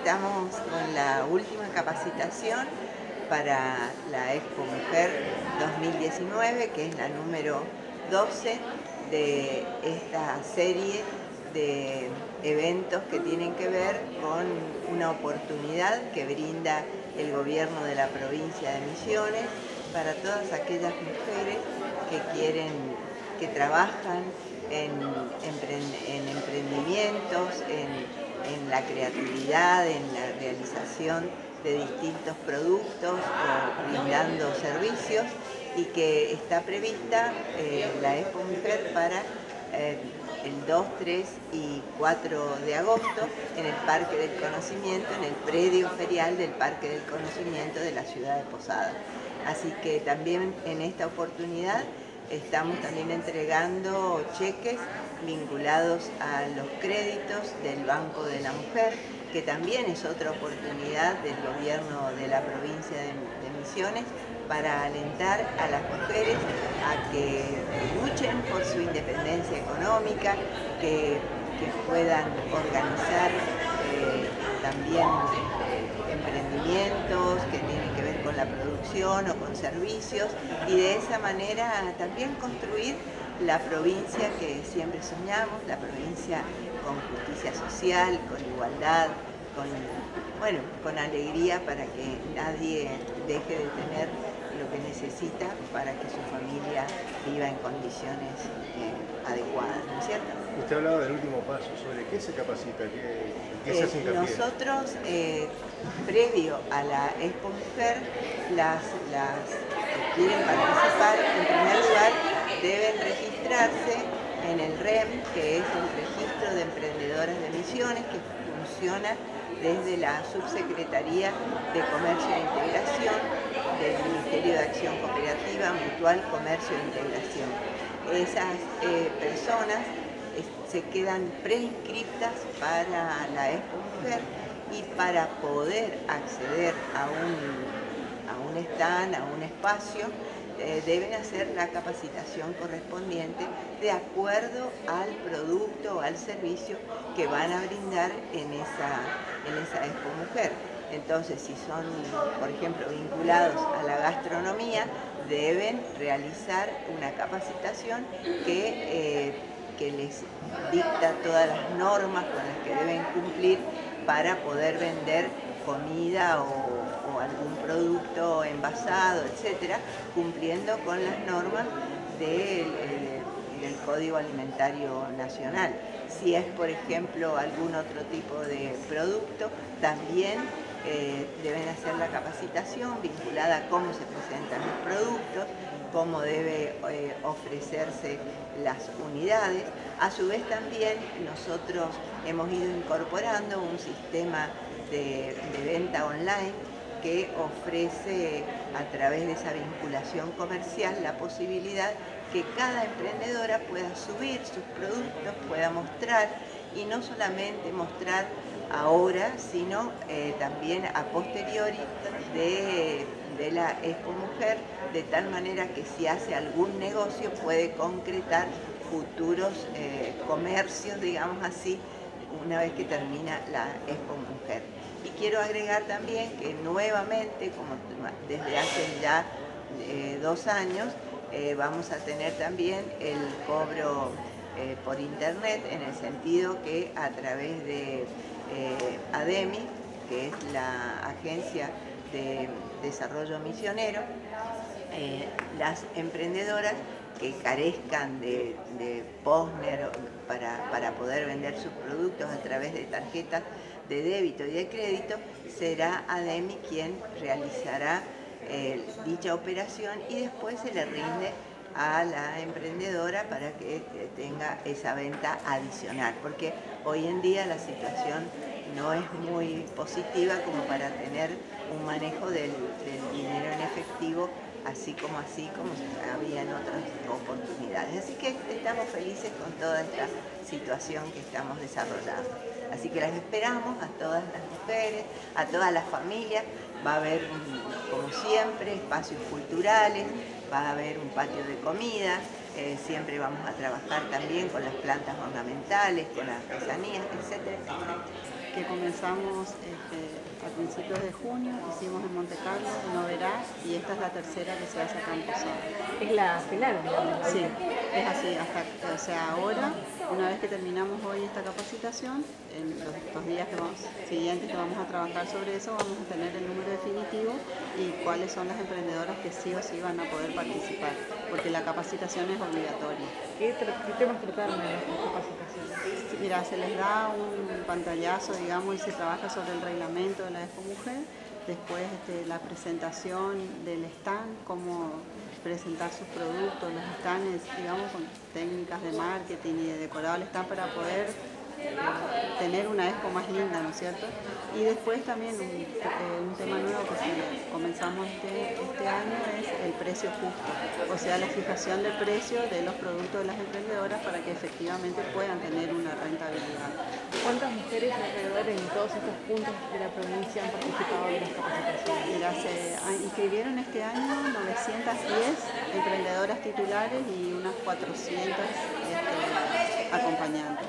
estamos con la última capacitación para la Expo Mujer 2019, que es la número 12 de esta serie de eventos que tienen que ver con una oportunidad que brinda el gobierno de la provincia de Misiones para todas aquellas mujeres que trabajan en emprendimientos, en la creatividad, en la realización de distintos productos o brindando servicios, y que está prevista la Expo Mujer para el 2, 3 y 4 de agosto en el Parque del Conocimiento, en el predio ferial del Parque del Conocimiento de la ciudad de Posadas. Así que también en esta oportunidad estamos también entregando cheques vinculados a los créditos del Banco de la Mujer, que también es otra oportunidad del gobierno de la provincia de Misiones para alentar a las mujeres a que luchen por su independencia económica, que puedan organizar también emprendimientos que tienen que ver con la producción o con servicios, y de esa manera también construir la provincia que siempre soñamos, la provincia con justicia social, con igualdad, con alegría, para que nadie deje de tener lo que necesita para que su familia viva en condiciones adecuadas, ¿no es cierto? Usted hablaba del último paso, ¿sobre qué se capacita? ¿Qué se hace hincapié? Nosotros, previo a la Expo Mujer, las que quieren participar, en primer lugar, deben registrarse en el REM, que es el Registro de Emprendedoras de Misiones, que funciona desde la Subsecretaría de Comercio e Integración del Ministerio de Acción Cooperativa, Mutual, Comercio e Integración. Esas personas se quedan preinscriptas para la Expo Mujer, y para poder acceder a un stand, a un espacio, deben hacer la capacitación correspondiente de acuerdo al producto o al servicio que van a brindar en esa Expo Mujer. Entonces, si son, por ejemplo, vinculados a la gastronomía, deben realizar una capacitación que les dicta todas las normas con las que deben cumplir para poder vender comida o algún producto envasado, etcétera, cumpliendo con las normas del Código Alimentario Nacional. Si es, por ejemplo, algún otro tipo de producto, también deben hacer la capacitación vinculada a cómo se presentan los productos, cómo debe ofrecerse las unidades. A su vez también nosotros hemos ido incorporando un sistema de venta online que ofrece, a través de esa vinculación comercial, la posibilidad que cada emprendedora pueda subir sus productos, pueda mostrar, y no solamente mostrar ahora, sino también a posteriori de la Expo Mujer, de tal manera que si hace algún negocio puede concretar futuros comercios, digamos así, una vez que termina la Expo Mujer. Y quiero agregar también que nuevamente, como desde hace ya 2 años, vamos a tener también el cobro por internet, en el sentido que a través de ADEMI, que es la Agencia de Desarrollo Misionero, las emprendedoras que carezcan de POSNER para poder vender sus productos a través de tarjetas de débito y de crédito, será ADEMI quien realizará dicha operación, y después se le rinde a la emprendedora para que tenga esa venta adicional, porque hoy en día la situación no es muy positiva como para tener un manejo del dinero en efectivo así como había en otras oportunidades. Así que estamos felices con toda esta situación que estamos desarrollando. Así que las esperamos a todas las mujeres, a todas las familias. Va a haber, como siempre, espacios culturales, va a haber un patio de comida, siempre vamos a trabajar también con las plantas ornamentales, con las artesanías, etcétera, etcétera. que comenzamos a principios de junio, hicimos en Monte Carlo, en Oberá, y esta es la tercera que se hace acá en Posada. Es la final, digamos. Sí, es así, o sea, ahora, una vez que terminamos hoy esta capacitación, en los días siguientes que vamos a trabajar sobre eso, vamos a tener el número definitivo y cuáles son las emprendedoras que sí o sí van a poder participar, porque la capacitación es obligatoria. ¿Qué temas trataron en las capacitaciones? Mira, se les da un pantallazo, digamos, y se trabaja sobre el reglamento de la Expo Mujer, después la presentación del stand, cómo presentar sus productos, los stands, digamos, con técnicas de marketing y de decorado al stand para poder tener una expo más linda, ¿no es cierto? Y después también un tema nuevo que comenzamos este año es el precio justo, o sea, la fijación de precio de los productos de las emprendedoras para que efectivamente puedan tener una rentabilidad. ¿Cuántas mujeres alrededor en todos estos puntos de la provincia han participado de las capacitaciones? Mira, se inscribieron este año 910 emprendedoras titulares y unas 400 acompañantes.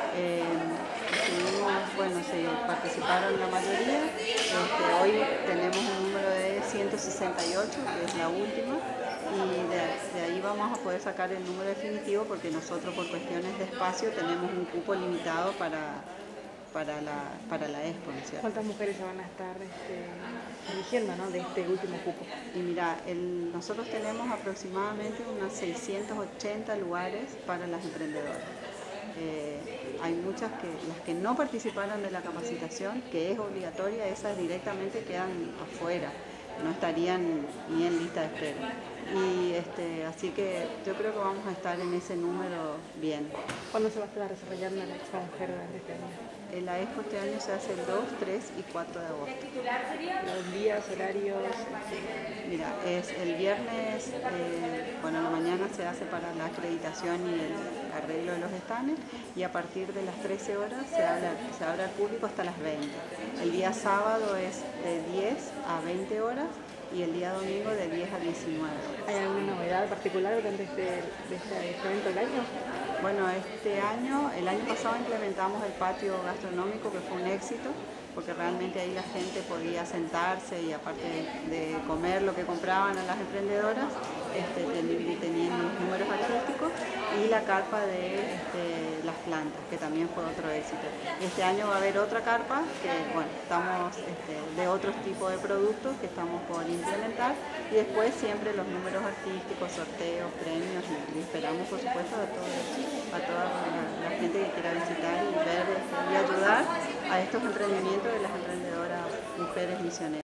Se participaron la mayoría. Hoy tenemos un número de 168, que es la última, y de ahí vamos a poder sacar el número definitivo porque nosotros por cuestiones de espacio tenemos un cupo limitado para la expo, ¿no es cierto? ¿Cuántas mujeres se van a estar eligiendo, ¿no?, de este último cupo? Y mira, nosotros tenemos aproximadamente unas 680 lugares para las emprendedoras. Hay muchas las que no participaron de la capacitación, que es obligatoria, esas directamente quedan afuera, no estarían ni en lista de espera. Y así que yo creo que vamos a estar en ese número bien. ¿Cuándo se va a estar desarrollando la Expo Mujer durante este año? La expo este año se hace el 2, 3 y 4 de agosto. ¿Los días, horarios? Mira, es el viernes, en la mañana se hace para la acreditación y el arreglo de los stands, y a partir de las 13 horas se abre al público hasta las 20. El día sábado es de 10 a 20 horas y el día domingo de 10 a 19 horas. ¿Hay alguna novedad particular durante este evento del año? Bueno, el año pasado implementamos el patio gastronómico, que fue un éxito, porque realmente ahí la gente podía sentarse y aparte de comer lo que compraban a las emprendedoras, tenían los números artísticos y la carpa de las plantas, que también fue otro éxito. Este año va a haber otra carpa, que estamos de otros tipos de productos que estamos por implementar, y después siempre los números artísticos, sorteos, premios, y esperamos por supuesto a toda la gente que quiera visitar y ver y ayudar a estos emprendimientos de las emprendedoras mujeres misioneras.